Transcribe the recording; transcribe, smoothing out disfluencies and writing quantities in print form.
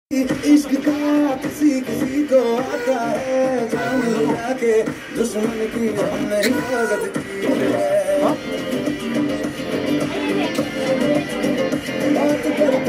इश्क का किसी किसी को आता है, जान लगा के दुश्मन की हमने हिफाजत की है। बात कर